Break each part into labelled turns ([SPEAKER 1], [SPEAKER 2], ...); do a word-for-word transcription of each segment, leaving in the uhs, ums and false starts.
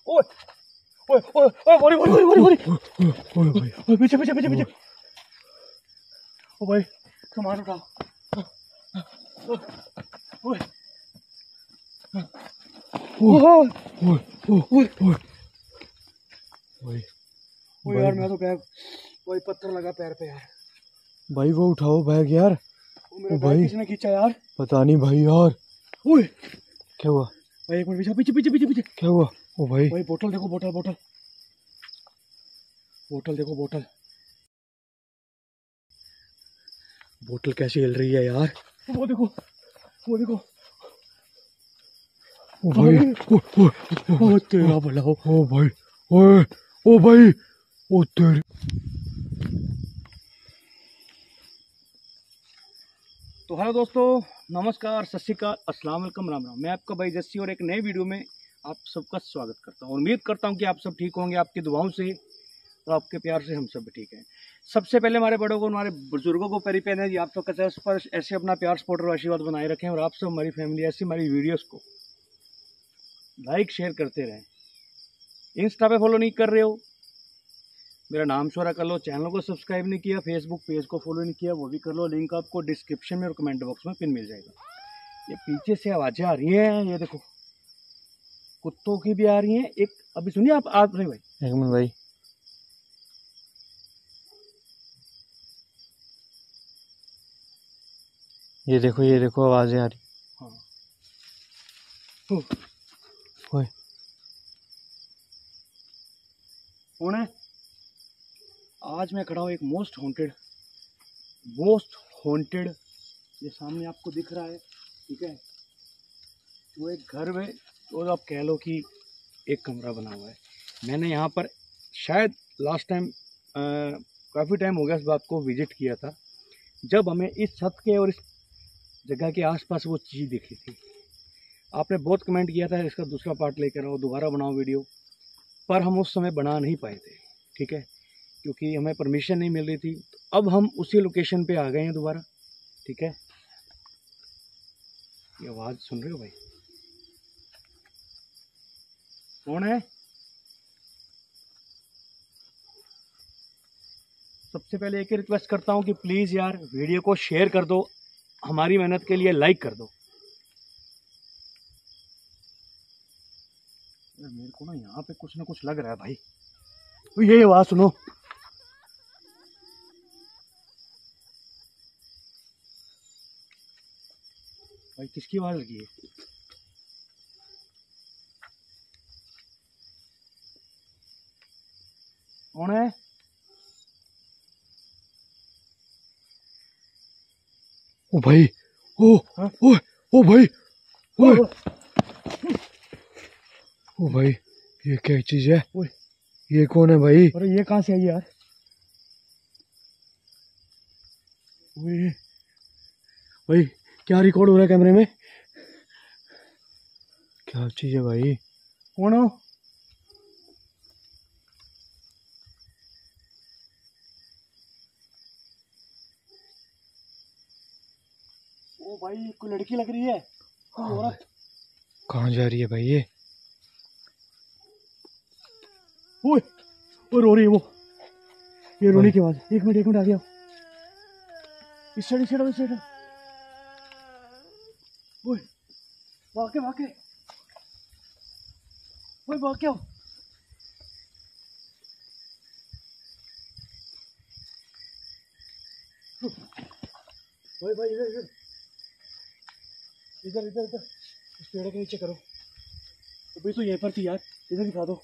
[SPEAKER 1] ओए ओए ओए ओए बोरी बोरी बोरी बोरी ओए ओए ओए पीछे पीछे पीछे पीछे ओ भाई सामान उठाओ ओए ओए ओए ओए ओए ओए यार मैं तो बैग वही पत्थर लगा पैर पे यार
[SPEAKER 2] भाई वो उठाओ बैग यार।
[SPEAKER 1] ओ मेरा बैग किसने खींचा यार?
[SPEAKER 2] पता नहीं भाई यार।
[SPEAKER 1] ओए
[SPEAKER 2] क्या हुआ
[SPEAKER 1] भाई? एक मिनट पीछे पीछे पीछे पीछे पीछे
[SPEAKER 2] क्या हुआ? ओ भाई
[SPEAKER 1] भाई बोतल देखो बोतल बोतल बोतल देखो बोतल बोतल कैसी हिल रही है यार। वो देखो वो देखो
[SPEAKER 2] ओ भाई ओ ओ
[SPEAKER 1] ओ तेरा भला हो।
[SPEAKER 2] ओ भाई ओए ओ भाई ओ तेरे।
[SPEAKER 1] तो हेलो दोस्तों, नमस्कार, सत श्री अकाल, अस्सलाम वालेकुम, राम राम। मैं आपका भाई जस्सी और एक नए वीडियो में आप सबका स्वागत करता हूं। उम्मीद करता हूं कि आप सब ठीक होंगे, आपकी दुआओं से और आपके प्यार से हम सब भी ठीक हैं। सबसे पहले हमारे बड़ों को, हमारे बुजुर्गों को पैरी पहने जी, आप सबका चैनल पर ऐसे अपना प्यार सपोर्ट और आशीर्वाद बनाए रखें और आप सब हमारी फैमिली ऐसी हमारी वीडियोज़ को लाइक शेयर करते रहें। इंस्टा पे फॉलो नहीं कर रहे हो, मेरा नाम शोरा कर लो। चैनल को सब्सक्राइब नहीं किया, फेसबुक पेज को फॉलो नहीं किया, वो भी कर लो। लिंक आपको डिस्क्रिप्शन में और कमेंट बॉक्स में पिन मिल जाएगा। ये पीछे से आवाज़ें आ रही हैं, ये देखो कुत्तों की भी आ रही हैं। एक अभी सुनिए आप आप नहीं भाई,
[SPEAKER 2] एक मिनट भाई। ये देखो ये देखो आवाजें आ रही।
[SPEAKER 1] हाँ
[SPEAKER 2] ओए
[SPEAKER 1] कौन है? आज मैं खड़ा हूँ एक मोस्ट हॉन्टेड मोस्ट हॉन्टेड ये सामने आपको दिख रहा है, ठीक है। वो एक घर में, तो आप कह लो कि एक कमरा बना हुआ है। मैंने यहाँ पर शायद लास्ट टाइम काफ़ी टाइम हो गया इस बात को विजिट किया था, जब हमें इस छत के और इस जगह के आसपास वो चीज़ दिखी थी। आपने बहुत कमेंट किया था इसका दूसरा पार्ट लेकर आओ, दोबारा बनाओ वीडियो, पर हम उस समय बना नहीं पाए थे, ठीक है, क्योंकि हमें परमिशन नहीं मिल रही थी। तो अब हम उसी लोकेशन पे आ गए हैं दोबारा, ठीक है। ये आवाज़ सुन रहे हो भाई? कौन है? सबसे पहले एक ही रिक्वेस्ट करता हूँ कि प्लीज़ यार वीडियो को शेयर कर दो, हमारी मेहनत के लिए लाइक कर दो। मेरे को ना यहाँ पे कुछ ना कुछ लग रहा है भाई। तो ये आवाज़ सुनो, भाई किसकी आवाज़ लगी है? कौन है?
[SPEAKER 2] ओ भाई ओ ओ ओ भाई ओ ओ भाई ये क्या चीज है?
[SPEAKER 1] ओए
[SPEAKER 2] ये कौन है भाई?
[SPEAKER 1] अरे ये कहाँ से आई यार? ओए भाई क्या रिकॉर्ड हो रहा है कैमरे में?
[SPEAKER 2] क्या चीज है भाई?
[SPEAKER 1] कौन हो? ओ भाई कोई लड़की लग रही है, कोई औरत।
[SPEAKER 2] कहाँ जा रही है भाई ये?
[SPEAKER 1] ओए वो रो रही है, वो ये रोने की आवाज। एक मिनट एक मिनट आ गया। इस साइड इस साइड इस साइड। ओए भाग के भाग के ओए भाग के आओ। ओए भाई इधर इधर इधर इधर इधर इस पेड़ के नीचे करो। अभी तो यहीं पर थी यार, इधर दिखा दो।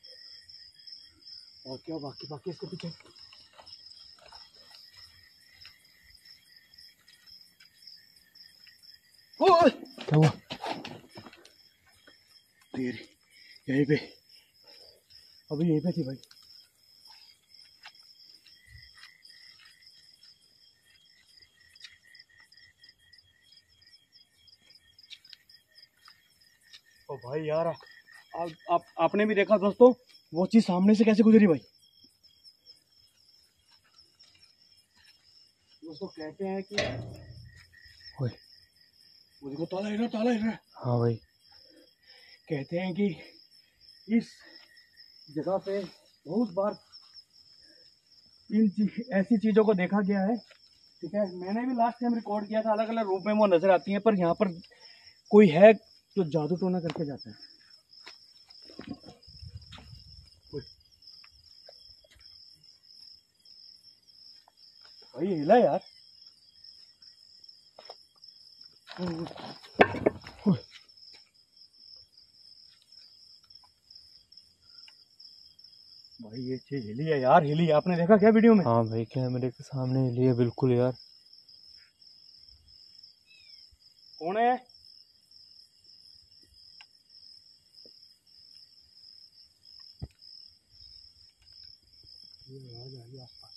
[SPEAKER 1] और क्या बाकी बाकी इसके पीछे। ओए
[SPEAKER 2] क्या हुआ?
[SPEAKER 1] तेरी यहीं पे, अभी यहीं पे थी भाई। ओ भाई यार आप, आप आपने भी देखा दोस्तों, वो चीज सामने से कैसे गुजरी भाई। दोस्तों कहते हैं कि
[SPEAKER 2] ओए
[SPEAKER 1] मुझको ताला हिल रहा ताला हिल रहा।
[SPEAKER 2] हाँ भाई
[SPEAKER 1] कहते हैं कि इस जगह पे बहुत बार इन चीज ऐसी चीज़ों को देखा गया है। ठीक है, मैंने भी लास्ट टाइम रिकॉर्ड किया था, अलग अलग रूप में वो नजर आती हैं, पर यहाँ पर कोई है जो जादू टोना करके जाता है। भाई हिला यार। भाई ये चीज हिली है यार, हिली है। आपने देखा क्या वीडियो में?
[SPEAKER 2] हाँ भाई, कैमरे के सामने हिली है बिल्कुल यार।
[SPEAKER 1] कौन है? ये आवाज आ रही आसपास।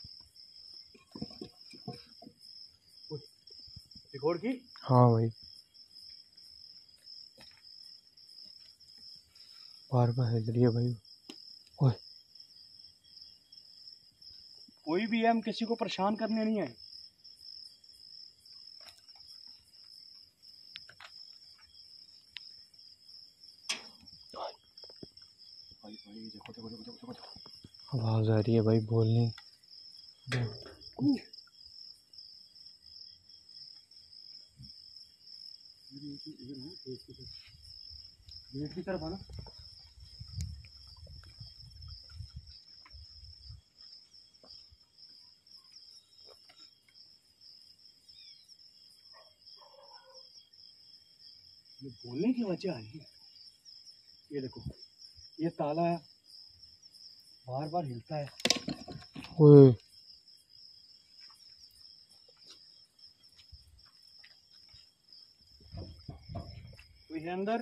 [SPEAKER 1] रिकॉर्ड की?
[SPEAKER 2] हाँ भाई, बार बार हिल रही है भाई। ओए,
[SPEAKER 1] कोई भी है, हम किसी को परेशान करने नहीं आए। भाई भाई देखो देखो देखो देखो देखो,
[SPEAKER 2] आवाज आ रही है भाई, बोलने।
[SPEAKER 1] गेट की तरफ आना। ये बोलने की वजह आ रही है। ये देखो, ये ताला बार बार हिलता है।
[SPEAKER 2] ओए,
[SPEAKER 1] कोई है अंदर?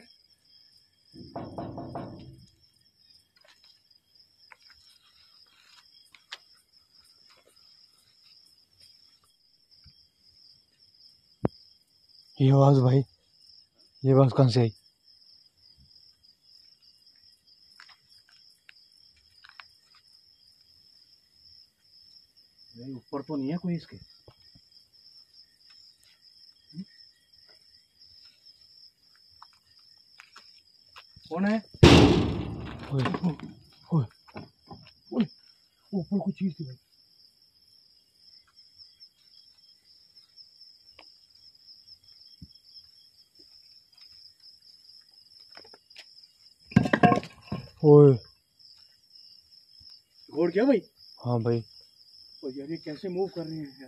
[SPEAKER 2] ये आवाज भाई, ये आवाज कहाँ से आई?
[SPEAKER 1] नहीं, ऊपर तो नहीं है कोई इसके। कौन है?
[SPEAKER 2] ओए, ओए,
[SPEAKER 1] ओए, ऊपर कुछ चीज थी भाई।
[SPEAKER 2] ओए।
[SPEAKER 1] गौर किया भाई?
[SPEAKER 2] हाँ भाई,
[SPEAKER 1] ओ यार, ये कैसे मूव कर रहे हैं यार।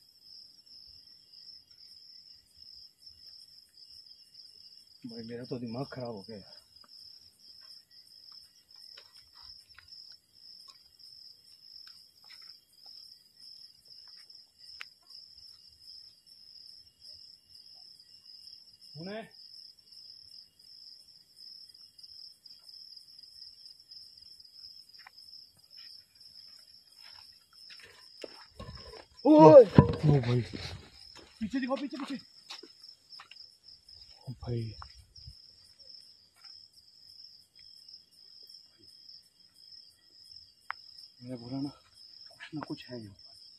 [SPEAKER 1] भाई मेरा तो दिमाग खराब हो गया यार। उन्हें ओए,
[SPEAKER 2] ओ भाई,
[SPEAKER 1] पीछे दिखाओ, पीछे पीछे।
[SPEAKER 2] ओ भाई,
[SPEAKER 1] मेरा बोला ना, कुछ ना कुछ है यहाँ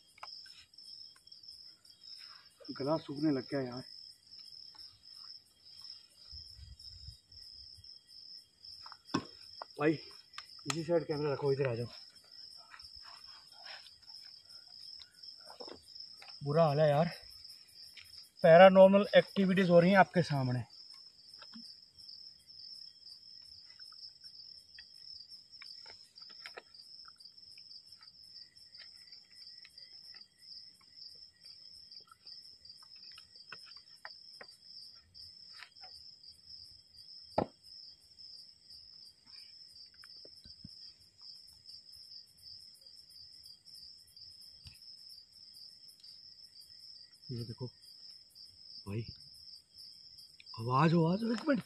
[SPEAKER 1] पर। गला सूखने लग गया यार। भाई इसी साइड कैमरा रखो, इधर आ जाओ। बुरा हाल है यार, पैरानॉर्मल एक्टिविटीज हो रही हैं आपके सामने। ये देखो भाई, आवाज आवाज एक मिनट।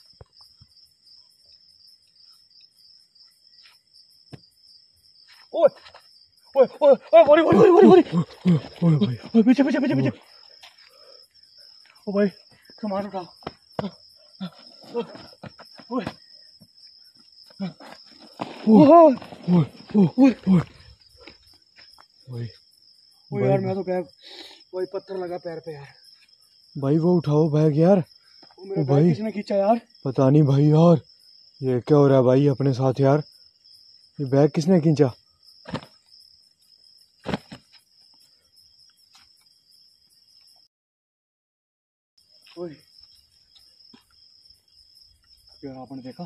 [SPEAKER 1] ओए ओए ओए ओए, बोरी बोरी बोरी बोरी बोरी।
[SPEAKER 2] ओए भाई,
[SPEAKER 1] ओए पीछे पीछे पीछे पीछे। ओ भाई सामान उठाओ। ओए ओए ओए
[SPEAKER 2] ओए, ओए, ओए,
[SPEAKER 1] ओए यार, मैं तो पैर, वही पत्थर लगा पैर पे यार।
[SPEAKER 2] भाई वो उठाओ बैग यार।
[SPEAKER 1] वो मेरा
[SPEAKER 2] ओ
[SPEAKER 1] बैग
[SPEAKER 2] भाई,
[SPEAKER 1] किसने खींचा यार?
[SPEAKER 2] पता नहीं भाई यार, ये क्या हो रहा है भाई अपने साथ यार। ये बैग किसने खींचा?
[SPEAKER 1] ओए यार आपने देखा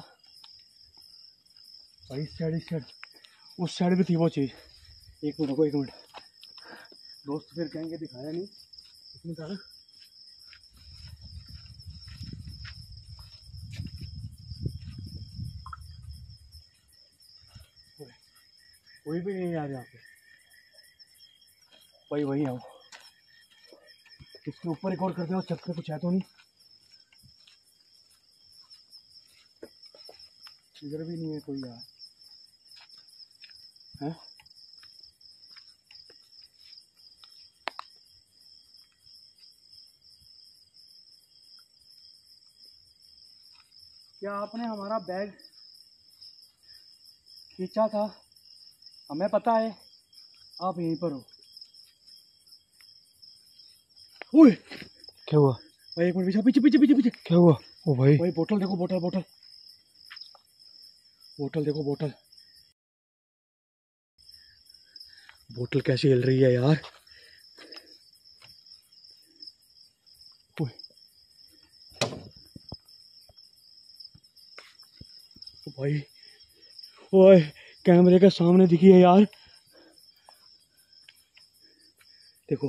[SPEAKER 1] भाई, इस साइड इस साइड उस साइड भी थी वो चीज़। एक मिनट रुको, एक मिनट। दोस्त फिर कहेंगे दिखाया नहीं, इसमें था ना। कोई भी नहीं आ रहा यहाँ पे भाई। वही आओ, इसके ऊपर एक और करते हो, छत पे कुछ है तो नहीं। इधर भी नहीं है कोई यार, है? क्या आपने हमारा बैग खींचा था? हमें पता है आप यहीं पर हो। ओए
[SPEAKER 2] क्या हुआ
[SPEAKER 1] भाई? एक मिनट, पीछे पीछे पीछे पीछे पीछे।
[SPEAKER 2] क्या हुआ? ओ भाई
[SPEAKER 1] भाई बोतल देखो, बोतल बोतल बोतल देखो, बोतल बोतल कैसी हिल रही है यार। ओए ओ भाई, ओए कैमरे के सामने दिखी है यार, देखो।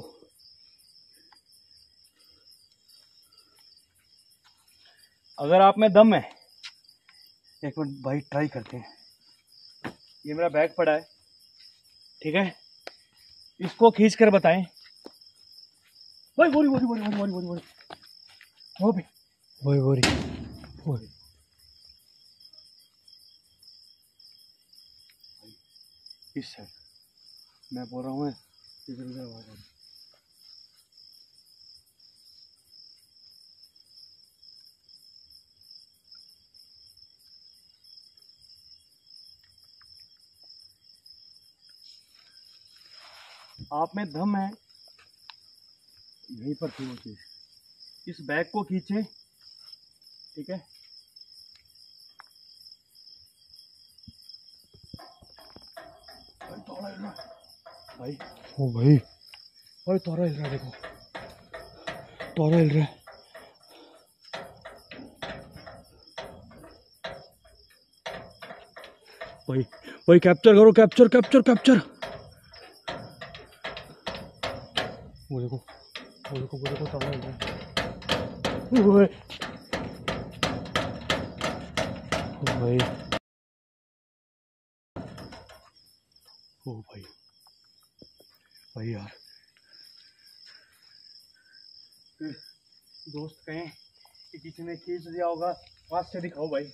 [SPEAKER 1] अगर आप में दम है, एक मिनट भाई ट्राई करते हैं। ये मेरा बैग पड़ा है, ठीक है, इसको खींच कर बताएं। भाई बोरी बोरी बोरी बोरी बोरी बोरी बोरी वो भी
[SPEAKER 2] वही वही वही
[SPEAKER 1] इस साइड मैं बोल रहा हूँ, इधर उधर आवाज आ रही। आप में दम है, यहीं पर थी वो चीज। इस बैग को खींचे, ठीक है। भाई थोड़ा हिल रहा है भाई।
[SPEAKER 2] ओ भाई
[SPEAKER 1] भाई तोरा हिल रहा है, देखो तोरा हिल रहा है। भाई भाई कैप्चर करो, कैप्चर कैप्चर कैप्चर। वो देखो वो देखो वो देखो तोरा हिल रहा है। ओए
[SPEAKER 2] ओ भाई
[SPEAKER 1] ओ भाई भाई यार, फिर दोस्त कहें कि किसी ने खींच दिया होगा, पास से दिखाओ भाई।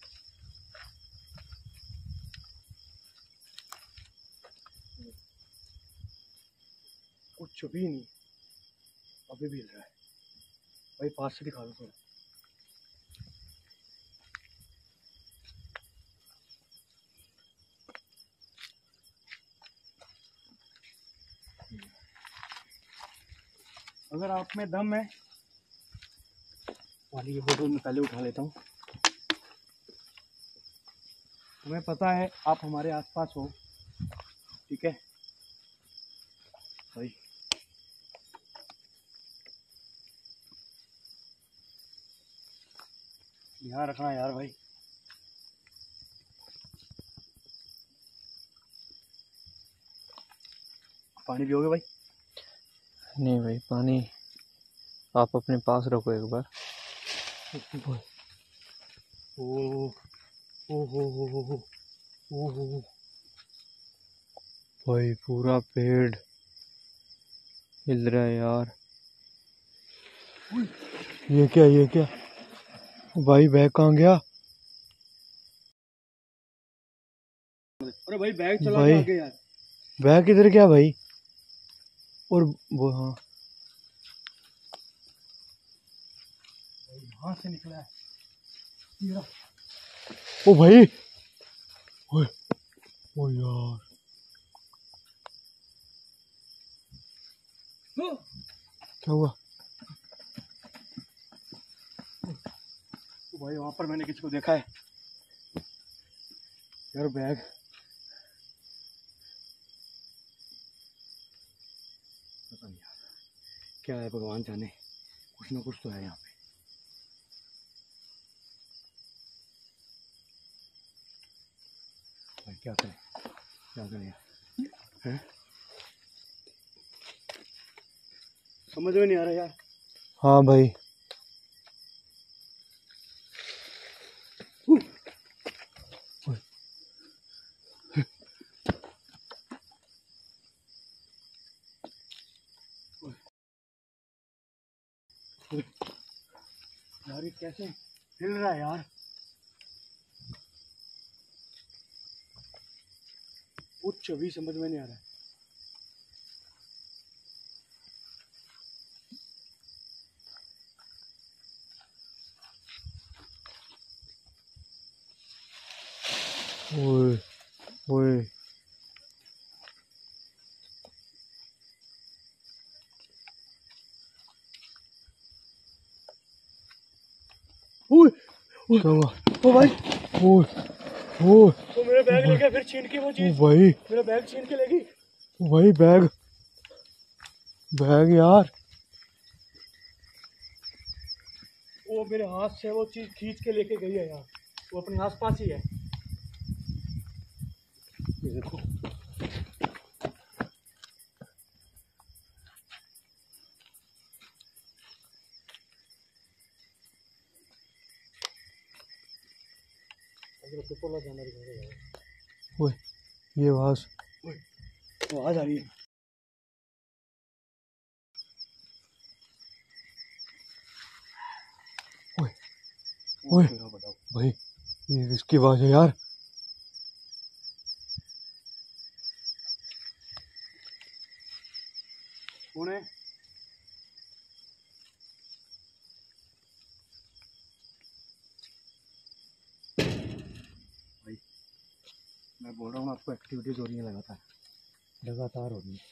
[SPEAKER 1] कुछ भी नहीं, अभी भी हिल रहा है भाई, पास से दिखा दो थोड़ा। अगर आप में दम है, वाली ये बोतल मैं पहले उठा लेता हूँ। हमें पता है आप हमारे आसपास हो, ठीक है भाई। ध्यान रखना यार भाई। पानी पियोगे भाई?
[SPEAKER 2] नहीं भाई, पानी आप अपने पास रखो एक बार।
[SPEAKER 1] ओ ओ हो हो हो हो ओ हो।
[SPEAKER 2] भाई पूरा पेड़ हिल रहा है यार। ये क्या ये क्या भाई? बैग कहाँ गया?
[SPEAKER 1] अरे भाई बैग चला
[SPEAKER 2] भाई,
[SPEAKER 1] के आगे यार।
[SPEAKER 2] बैग किधर गया भाई? और वो हाँ
[SPEAKER 1] यहाँ से निकला है ये रहा।
[SPEAKER 2] ओ भाई, ओए ओ यार
[SPEAKER 1] ओ,
[SPEAKER 2] क्या हुआ?
[SPEAKER 1] तो भाई वहां पर मैंने किसी को देखा है यार, बैग क्या है भगवान जाने, कुछ ना कुछ तो है यहाँ पे। भाई क्या करें, क्या करें यार, हैं? समझ में नहीं आ रहा यार।
[SPEAKER 2] हाँ भाई।
[SPEAKER 1] यार ये कैसे हिल रहा है यार, कुछ भी समझ में नहीं आ रहा है।
[SPEAKER 2] ओए ओए
[SPEAKER 1] ओए
[SPEAKER 2] क्या हुआ?
[SPEAKER 1] ओ भाई,
[SPEAKER 2] ओए ओए
[SPEAKER 1] तो मेरा बैग ले गया फिर छीन के वो
[SPEAKER 2] ओ
[SPEAKER 1] चीज,
[SPEAKER 2] भाई,
[SPEAKER 1] मेरा बैग छीन के ले गई।
[SPEAKER 2] ओ भाई बैग, बैग यार।
[SPEAKER 1] वो मेरे हाथ से वो चीज खींच के लेके गई है यार, वो अपने आस पास ही है। ये देखो,
[SPEAKER 2] ओए ये आवाज,
[SPEAKER 1] वो आवाज आ रही है।
[SPEAKER 2] ओए ओए
[SPEAKER 1] तेरा बताओ
[SPEAKER 2] भाई, ये किसकी आवाज है यार?
[SPEAKER 1] कौन है? भाई मैं बोल रहा हूँ आपको, एक्टिविटीज हो रही है लगातार, लगातार हो रही है।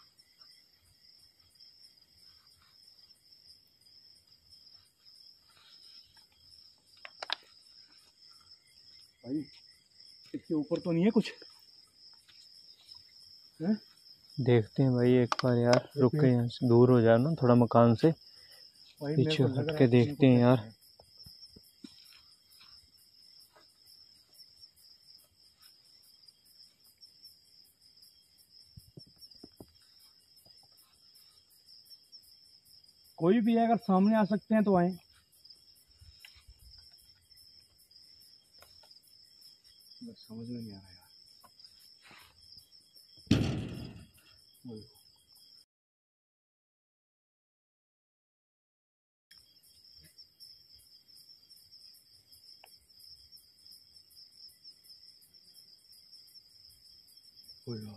[SPEAKER 1] भाई इसके ऊपर तो नहीं है कुछ, हैं?
[SPEAKER 2] देखते हैं भाई एक बार यार, रुक के यहाँ से दूर हो जाओ ना थोड़ा मकान से,
[SPEAKER 1] भाई मेरे
[SPEAKER 2] पीछे
[SPEAKER 1] को लग
[SPEAKER 2] हट
[SPEAKER 1] रहा
[SPEAKER 2] के
[SPEAKER 1] है मेरे
[SPEAKER 2] देखते
[SPEAKER 1] को
[SPEAKER 2] हैं
[SPEAKER 1] लग
[SPEAKER 2] यार।
[SPEAKER 1] रहा है। कोई भी है, अगर सामने आ सकते हैं तो आए। बस समझ में नहीं आ रहा यार। वो देखो। वो यार।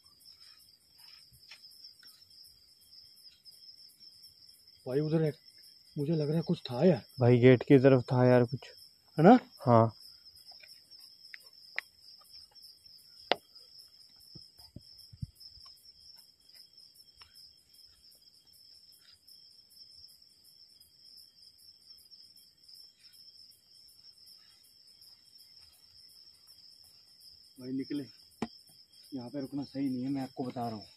[SPEAKER 1] भाई उधर है, मुझे लग रहा है कुछ था यार,
[SPEAKER 2] भाई गेट की तरफ था यार कुछ,
[SPEAKER 1] है ना?
[SPEAKER 2] हाँ।
[SPEAKER 1] भाई निकले, यहाँ पे रुकना सही नहीं है, मैं आपको बता रहा हूँ,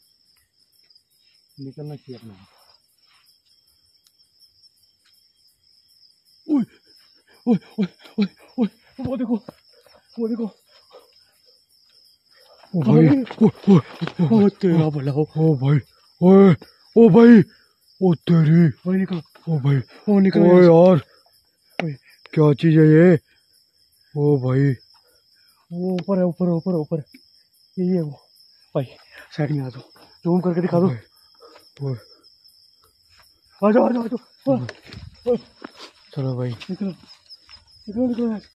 [SPEAKER 1] निकलना चाहिए अपना। ओए ओए ओए ओए ओए, वो देखो, वो देखो।
[SPEAKER 2] ओ भाई, ओ ओ
[SPEAKER 1] ओ तेरा भला हो।
[SPEAKER 2] ओ भाई, ओए ओ भाई, ओ तेरी,
[SPEAKER 1] भाई निकलो,
[SPEAKER 2] ओ भाई,
[SPEAKER 1] ओ निकलो
[SPEAKER 2] ओए
[SPEAKER 1] यहाँ
[SPEAKER 2] यार,
[SPEAKER 1] ओए,
[SPEAKER 2] क्या चीज है ये? ओ भाई,
[SPEAKER 1] वो ऊपर है, ऊपर है, ऊपर है, ऊपर है। यही है वो। भाई साइड में आ जाओ, जूम करके दिखा दो।
[SPEAKER 2] ओए
[SPEAKER 1] आ जाओ, आ जाओ, आ जाओ। ओए, ओए,
[SPEAKER 2] चलो भाई।
[SPEAKER 1] निकलो निकलो निकलो यहाँ से।